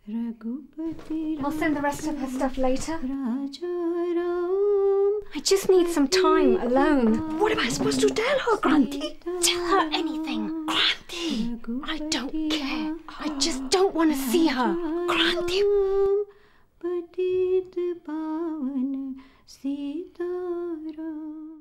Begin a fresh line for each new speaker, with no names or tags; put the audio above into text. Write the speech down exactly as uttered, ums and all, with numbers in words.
I'll send the rest of her stuff later. I just need some time alone.
What am I supposed to tell her, Granthi?
Tell her anything.
Granthi!
I don't care. I just don't want to see her.
Granthi!